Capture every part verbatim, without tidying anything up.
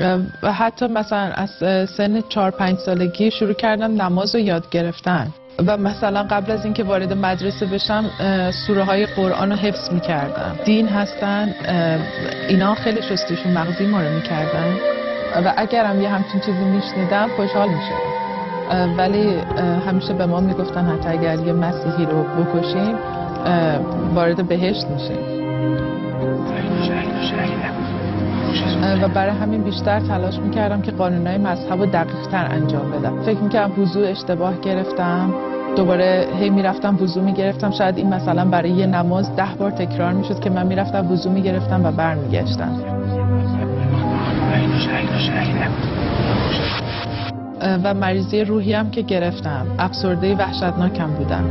و حتی مثلا از سن چهار پنج سالگی شروع کردم نماز رو یاد گرفتن و مثلا قبل از اینکه وارد مدرسه بشم سوره های قرآن رو حفظ میکردم. دین هستن، اینا خیلی شستشون مغزی ما رو میکردن و اگرم یه همچین چیزی میشنیدم خوشحال میشدم، ولی همیشه به ما میگفتن حتی اگر یه مسیحی رو بکشیم وارد بهشت میشیم و برای همین بیشتر تلاش میکردم که قانونهای مذهب رو دقیق تر انجام بدم. فکر میکردم وضو اشتباه گرفتم، دوباره هی میرفتم وضو میگرفتم، شاید این مثلا برای یه نماز ده بار تکرار میشد که من میرفتم وضو میگرفتم و برمیگشتم. و مریضی روحی هم که گرفتم، افسرده وحشتناکم بودم.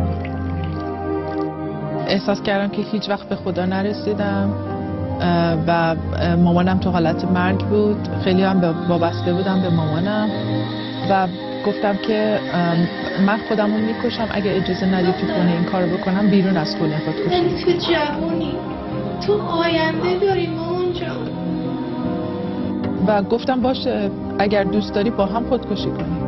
احساس کردم که هیچ وقت به خدا نرسیدم و مامانم تو حالت مرگ بود. خیلی هم وابسته بودم به مامانم و گفتم که من خودم رو میکشم اگه اجازه ندید تو خونه این کار بکنم، بیرون از خونه خودکشی. یعنی تو جوانی، تو آینده داری مامان جان. و گفتم باشه اگر دوست داری با هم خودکشی کنیم.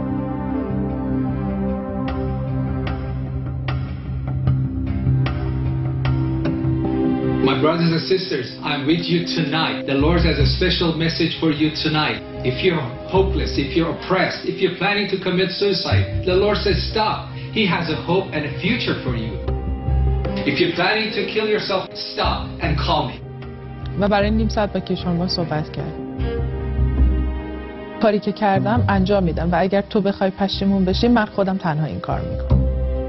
My brothers and sisters, I'm with you tonight. The Lord has a special message for you tonight. If you're hopeless, if you're oppressed, if you're planning to commit suicide, the Lord says stop. He has a hope and a future for you. If you're planning to kill yourself, stop and call me. و برای نیم ساعت با کشورما صحبت کرد. کاری که کردم انجام میدم و اگر تو بخوای پشیمون بشی من خودم تنها این کار میکنم.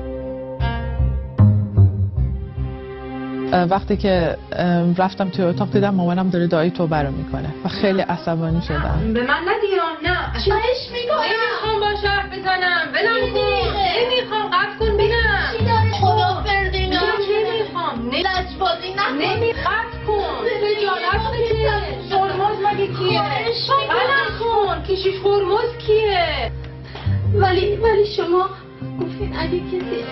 وقتی که رفتم توی اتاق دیدم مامانم داره دعای توبه رو میکنه و خیلی عصبانی شدم. به من ندیران نه. چیش میکنم؟ نمیخوام باش حرف بزنم. بلم کن. نمیخوام قطع کن بینم. چی داره خدا فردینا؟ نمیخوام. لجبازی نکن. نمی قطع کن. خجالت بده. خرمز مگه کیه؟ بلم کن. کشیش خرمز کیه؟ ولی ولی شما گفتین اگه کسی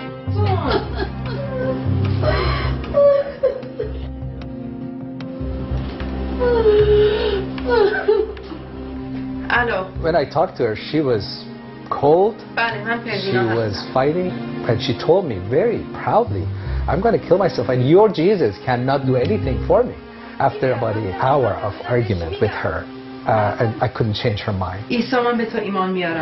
Hello. When I talked to her, she was cold. بله من She پردینا was fighting, and she told me very proudly, I'm going to kill myself, and your Jesus cannot do anything for me. After about an hour of argument with her, uh, and I couldn't change her mind. عیسی من به تو ایمان میارم.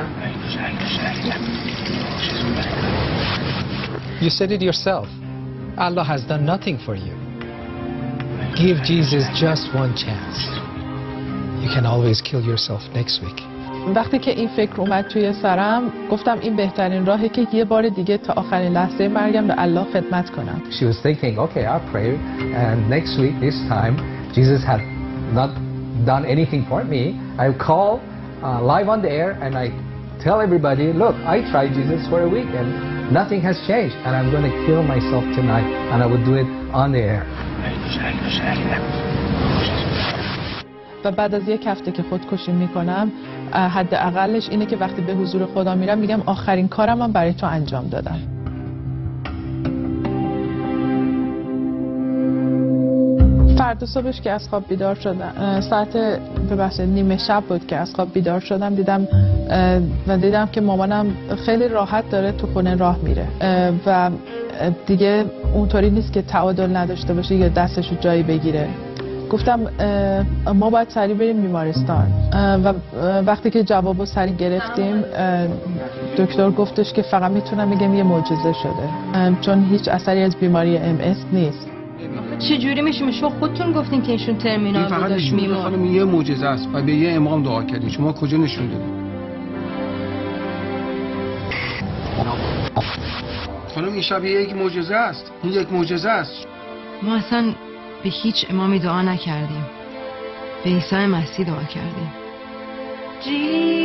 You said it yourself. Allah has done nothing for you. Give Jesus just one chance. You can always kill yourself next week. وقتی که این فکر اومد توی سرم گفتم این بهترین راهه که یه بار دیگه تا آخرین لحظه مرگم به الله خدمت کنم. She was thinking, okay, I'll pray, and next week, this time, Jesus had not done anything for me. I'll call uh, live on the air and I tell everybody, look, I tried Jesus for a week and nothing has changed, and I'm going to kill myself tonight, and I will do it on the air. و بعد از یک هفته که خودکشی میکنم حداقلش اینه که وقتی به حضور خدا میرم میگم آخرین کارم من برای تو انجام دادم. فردا صبحش که از خواب بیدار شدم، ساعت ببخشید نیمه شب بود که از خواب بیدار شدم، دیدم و دیدم که مامانم خیلی راحت داره تو خونه راه میره و دیگه اونطوری نیست که تعادل نداشته باشه یا دستشو جایی بگیره. گفتم ما باید سریع بریم بیمارستان و وقتی که جوابو سریع گرفتیم دکتر گفتش که فقط میتونم بگم یه معجزه شده، چون هیچ اثری از بیماری ام اس نیست. چه جوری میشه؟ شما خودتون گفتین که ایشون ترمینال بود داشت میمون. خانم یه معجزه است و به یه امام دعا کردین، شما کجا نشون دادین؟ خانم این شب یک معجزه است، این یک معجزه است. ما اصلا به هیچ امامی دعا نکردیم، به عیسی مسیح دعا کردیم.